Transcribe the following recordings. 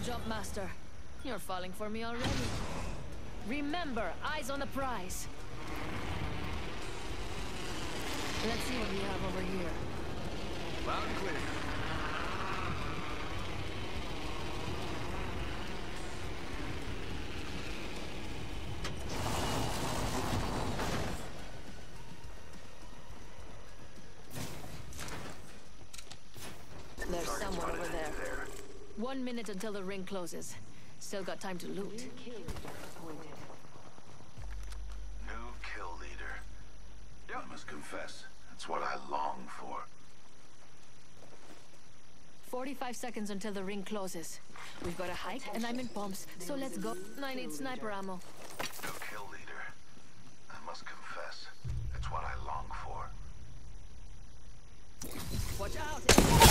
jump master. You're falling for me already. Remember, eyes on the prize. Let's see what we have over here. Loud and clear. There's someone over there. 1 minute until the ring closes. Still got time to loot. New kill leader. Yep. I must confess, that's what I long for. 45 seconds until the ring closes. We've got a hike and I'm in pumps, so let's go. I need sniper ammo. New kill leader. I must confess, it's what I long for. Watch out!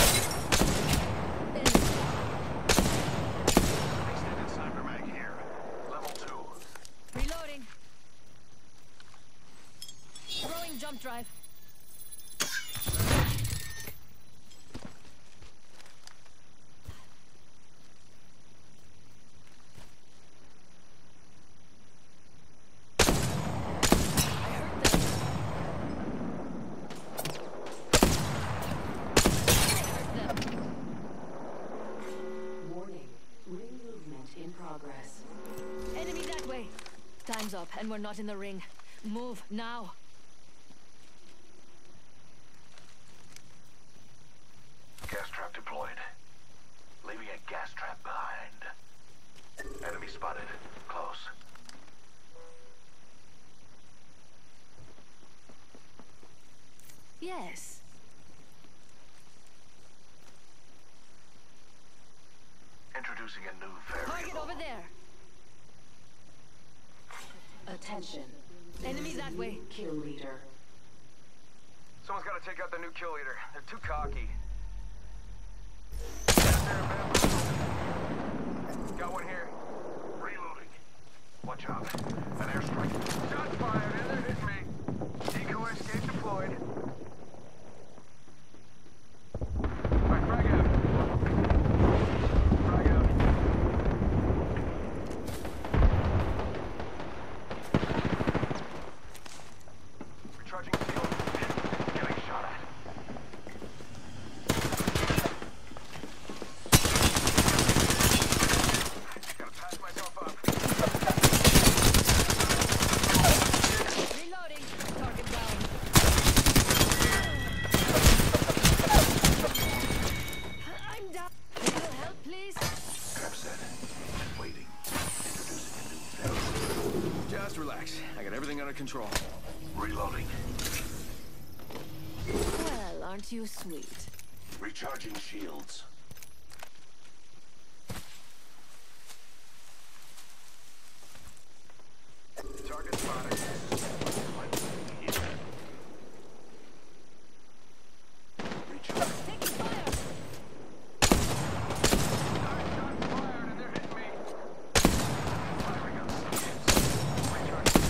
Extended sniper mag here. Level 2. Reloading. Throwing jump drive. Enemy that way. Time's up and we're not in the ring. Move now. Gas trap deployed. Leaving a gas trap behind. Enemy spotted. Close. Yes. Introducing a new variable. Target over there. Attention. Enemy that way. Kill leader. Someone's got to take out the new kill leader. They're too cocky. Got one here. Reloading. Watch out. An airstrike. Shots fired, and they're hitting me. Decoy escape deployed. Alright, frag out. Frag out. Recharging shield. Getting shot at. Gotta patch myself up. Reloading. Target down. I'm down. A little help, please. Trap set. Waiting. Introducing a new variable. Just relax. I got everything under control. Reloading. Well, aren't you sweet? Recharging shields. Target spotted. Recharge. Taking fire. Nine shots fired, and they're hitting me. Firing on shields. Recharging.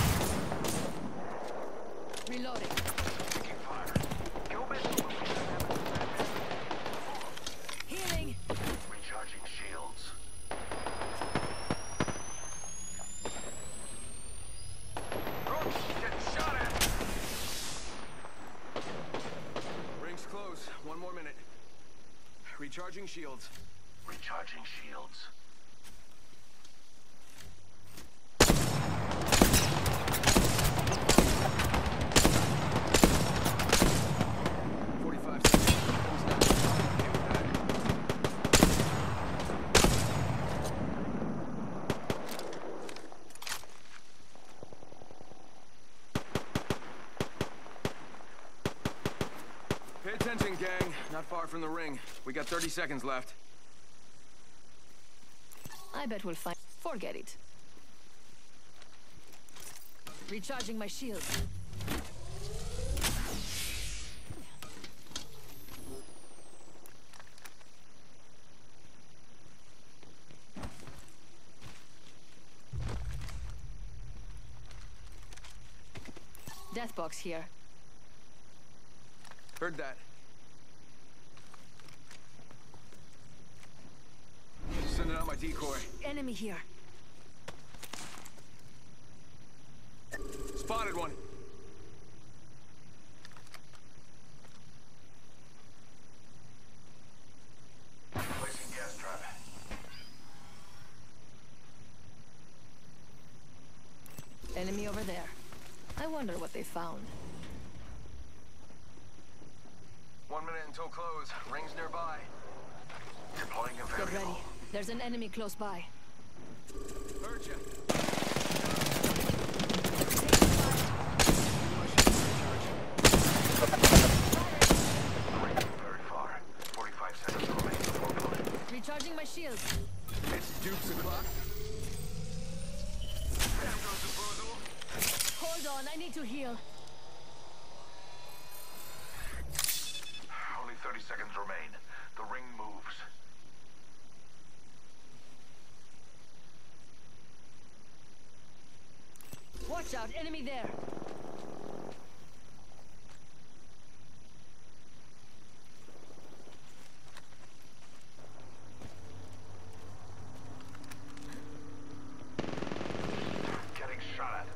Reloading. Taking fire. Kill missile. Healing. Recharging shields. Oh, getting shot at. Ring's close. 1 more minute. Recharging shields. Recharging shields. Pay attention, gang. Not far from the ring. We got 30 seconds left. I bet we'll find. Forget it. Recharging my shield. Death box here. Heard that. Sending out my decoy. Enemy here. Spotted one. Placing gas trap. Enemy over there. I wonder what they found. 1 minute until close. Rings nearby. Deploying a Get variable. ready. There's an enemy close by. Heard ya. Very far. 45 seconds remain before closing. Recharging my shields. It's Dukes o'clock. There goes the boozle. Hold on, I need to heal. Only 30 seconds remain. The ring moves. Watch out, enemy there. Getting shot at.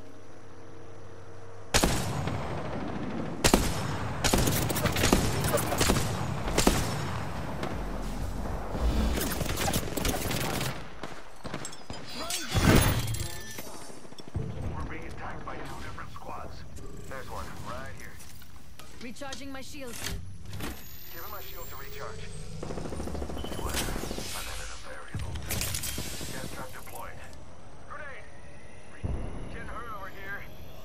We're being attacked by 2 different squads. There's one, right here. Recharging my shields. Give him my shield to recharge. Beware. I've added a variable. Gas trap deployed. Grenade! Getting hurt over here.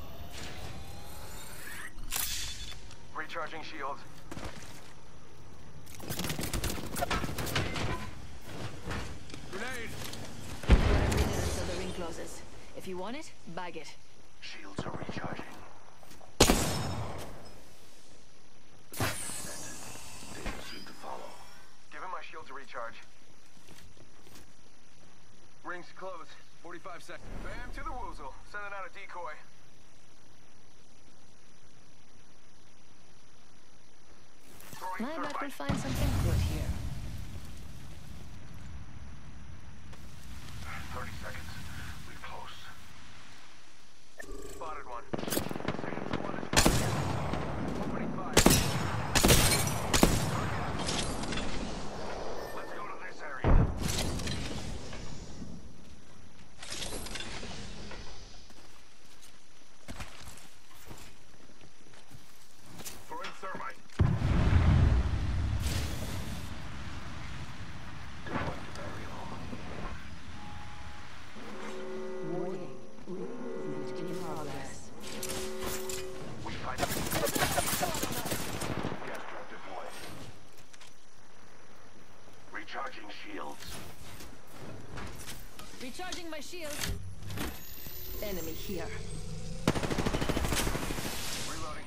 Recharging shields. Grenade! Every minute until the ring closes. If you want it, bag it. Shields are recharging. Data soon to follow. Give him my shield to recharge. Rings close. 45 seconds. Bam to the woozle. Sending out a decoy. Throwing I bet we'll thermite. find something good here. 30 seconds. We're close. Spotted one. Second squad is spotted. Opening fire. Let's go to this area. Throwing thermite. Deploying variable. Warning. Movement in progress. We find gas trap deployed. Recharging shields. Recharging my shields. Enemy here. Reloading.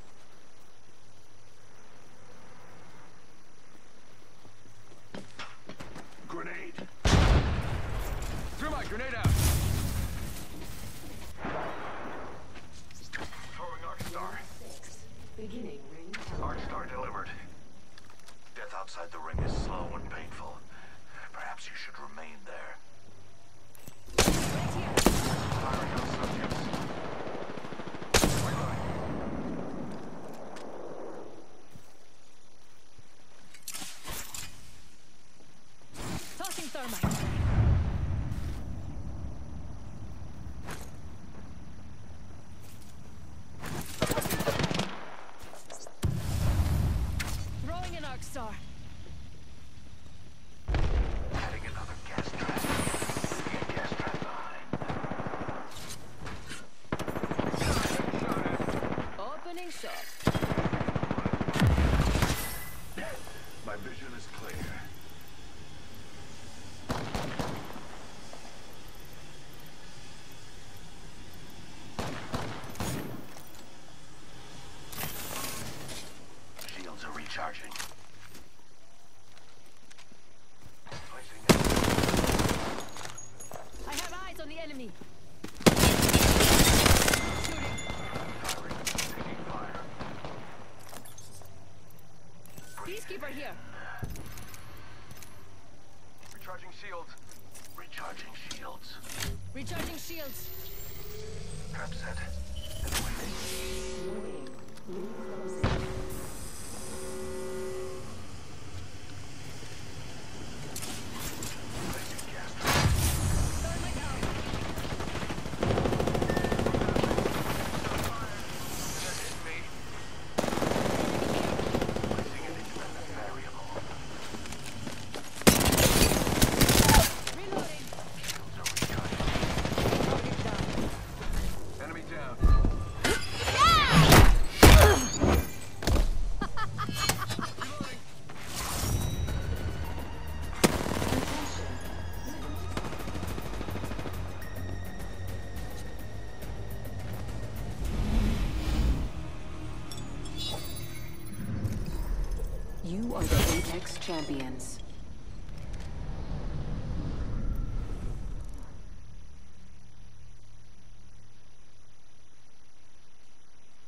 Grenade. Threw my grenade out. Throwing Arc Star. 6. Beginning ring count. Arc Star delivered. Death outside the ring is slow and painful. Perhaps you should remain there. Right here. Firing on subjects. Reloading. Tossing thermite. Throwing an arc star. shields. Recharging shields. Recharging shields. Trap set. And waiting. Warning. Ring closing. Placing gas trap. Thermite out. That hit me. Placing an independent variable. Reloading. Shields are recharging. Target down. Enemy down. You are the Apex champions.